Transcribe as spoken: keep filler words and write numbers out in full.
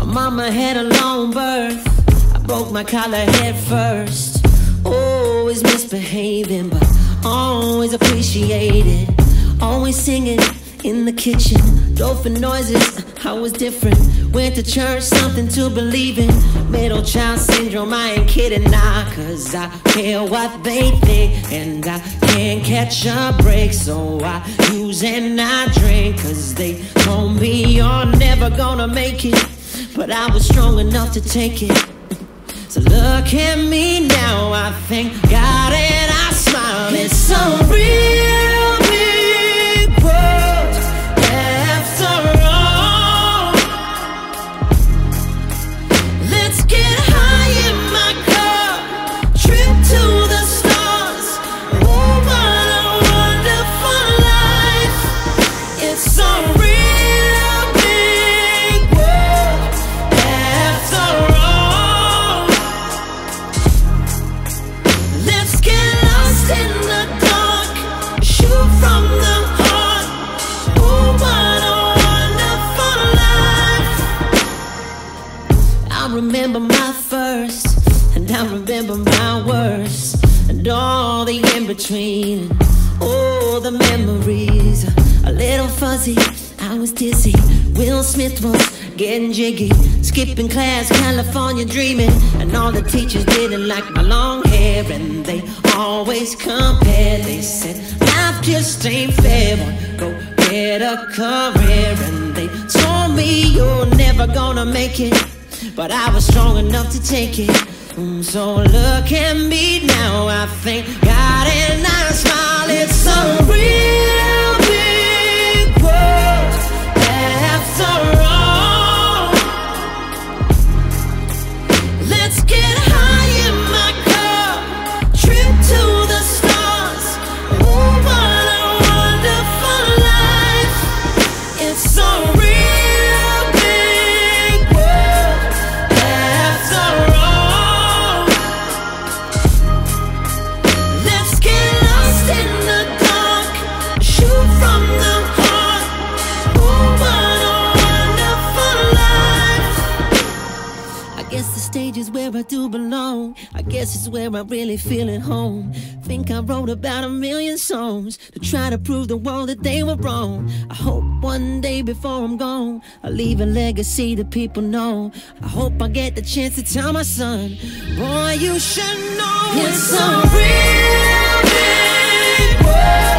mama had a long birth. I broke my collar head first. Always misbehaving, but always appreciated. Always singing in the kitchen, dolphin noises, I was different. Went to church, something to believe in. Middle child syndrome, I ain't kidding now, cause I care what they think, and I can't catch a break. So I use and I drink, cause they told me you're never gonna make it, but I was strong enough to take it. So look at me now, I thank God and I smile. It's so real big world after all. Let's get high in my car, trip to the stars. Oh, what a wonderful life. It's so real big world after all. Let's get lost in the dark, shoot from the heart. Oh, what a wonderful life. I remember my first, and I remember my worst, and all the in-between. Oh, the memories, a little fuzzy, I was dizzy. Will Smith was getting jiggy, skipping class, California dreaming. And all the teachers didn't like my long hair, and they always compared. They said, life just ain't fair, boy, go get a career. And they told me you're never gonna make it, but I was strong enough to take it. Mm, so look at me now, I thank God and I smile. It's so real big world after all. Let's get high in my car, trip to the stars. Oh, what a wonderful life. It's so real big world after all. Let's get lost in the dark, shoot from the heart. Oh, what a wonderful life. I guess the stage is where I do belong. I guess it's where I really feel at home. Think I wrote about a million songs to try to prove the world that they were wrong. I hope one day before I'm gone, I'll leave a legacy that people know. I hope I get the chance to tell my son, boy, you should know it's so real big world.